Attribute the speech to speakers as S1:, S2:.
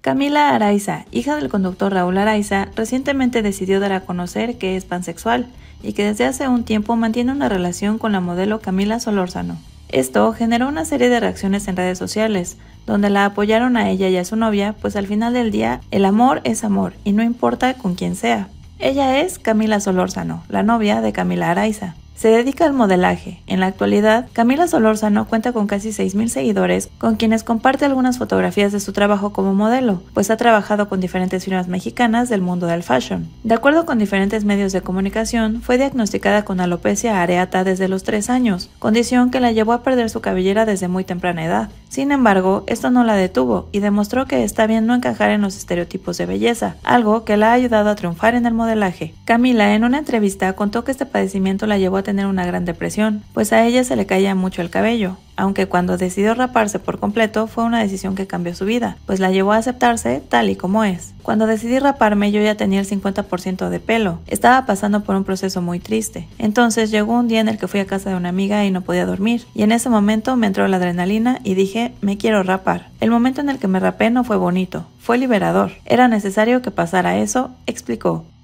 S1: Camila Araiza, hija del conductor Raúl Araiza, recientemente decidió dar a conocer que es pansexual y que desde hace un tiempo mantiene una relación con la modelo Camila Solórzano. Esto generó una serie de reacciones en redes sociales, donde la apoyaron a ella y a su novia, pues al final del día, el amor es amor y no importa con quién sea. Ella es Camila Solórzano, la novia de Camila Araiza. Se dedica al modelaje. En la actualidad, Camila Solórzano cuenta con casi 6,000 seguidores, con quienes comparte algunas fotografías de su trabajo como modelo, pues ha trabajado con diferentes firmas mexicanas del mundo del fashion. De acuerdo con diferentes medios de comunicación, fue diagnosticada con alopecia areata desde los 3 años, condición que la llevó a perder su cabellera desde muy temprana edad. Sin embargo, esto no la detuvo y demostró que está bien no encajar en los estereotipos de belleza, algo que la ha ayudado a triunfar en el modelaje. Camila en una entrevista contó que este padecimiento la llevó a tener una gran depresión, pues a ella se le caía mucho el cabello, aunque cuando decidió raparse por completo fue una decisión que cambió su vida, pues la llevó a aceptarse tal y como es. Cuando decidí raparme yo ya tenía el 50% de pelo, estaba pasando por un proceso muy triste, entonces llegó un día en el que fui a casa de una amiga y no podía dormir, y en ese momento me entró la adrenalina y dije, me quiero rapar. El momento en el que me rapé no fue bonito, fue liberador, era necesario que pasara eso, explicó.